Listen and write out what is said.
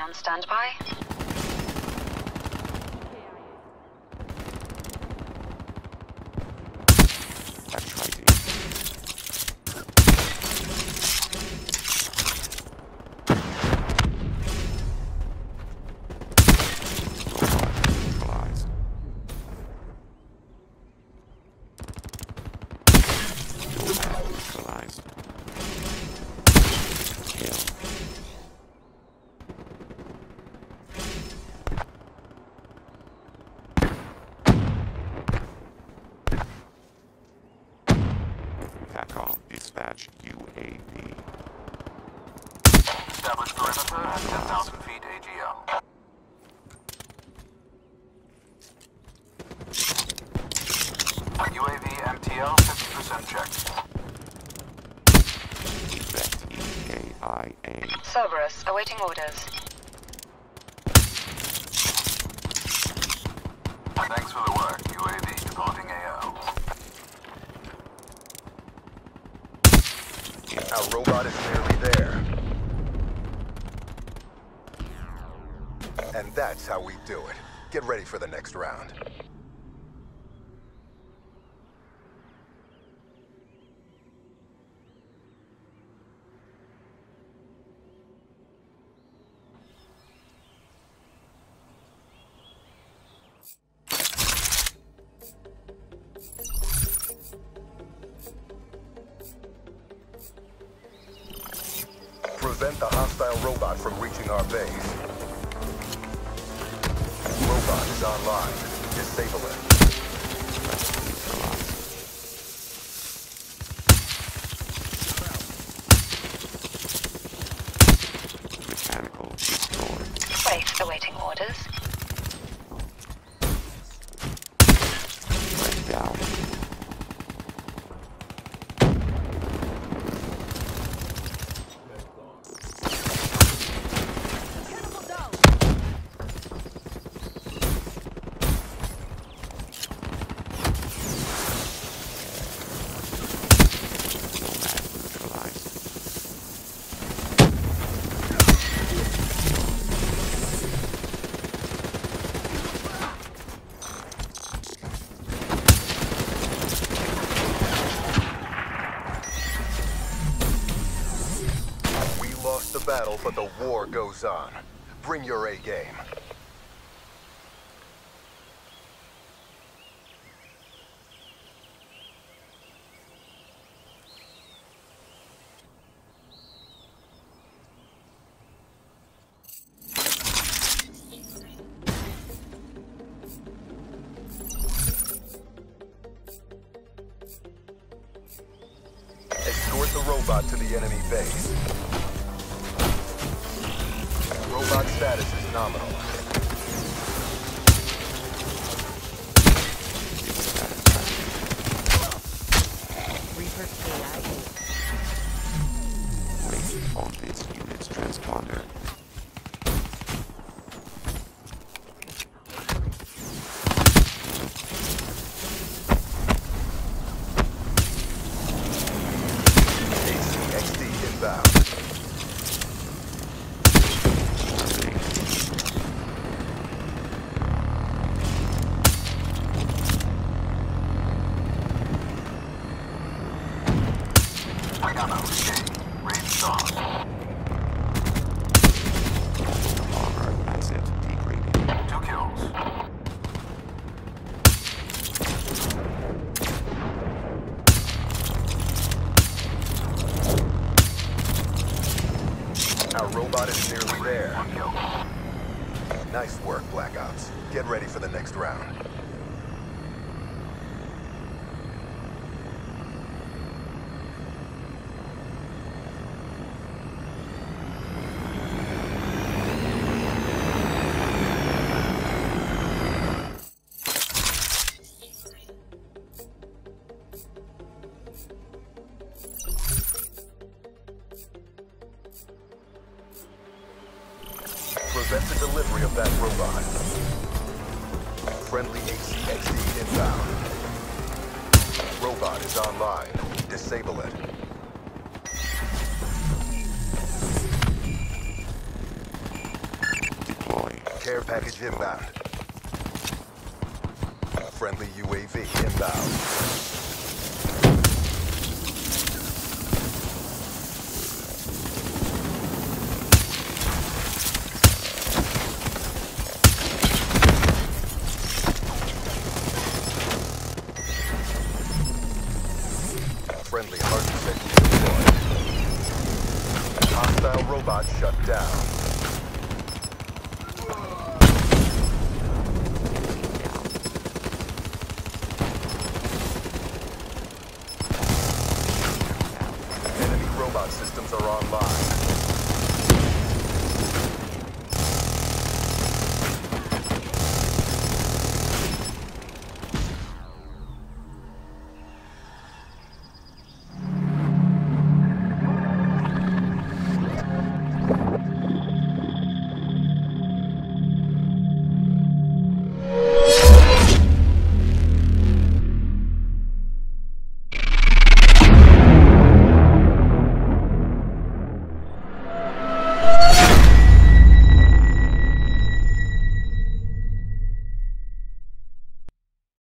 on standby. That's right. Neutralized. Kill. TACOM, dispatch UAV. Establish perimeter at 10,000 feet AGL. UAV MTL 50% checked. Effect EKIA. Cerberus, awaiting orders. Thanks for the work. UAV departing AO. Our robot is nearly there. And that's how we do it. Get ready for the next round. Prevent the hostile robot from reaching our base. Robot is online. Disable it. Mechanical destroyed. Wraith, awaiting orders. Right down. The battle, but the war goes on. Bring your A game. Escort the robot to the enemy base. Robot status is nominal. Reaper KIA. Wait on this unit's transponder. ACXD inbound. Armor asset degraded. 2 kills. Our robot is nearly there. 1 kill. Nice work, Black Ops. Get ready for the next round. Prevent the delivery of that robot. Friendly ACXD inbound. Robot is online. Disable it. Care package inbound. Friendly UAV inbound. Friendly hardened sentry deployed. Hostile robot shut down. Enemy robot systems are online.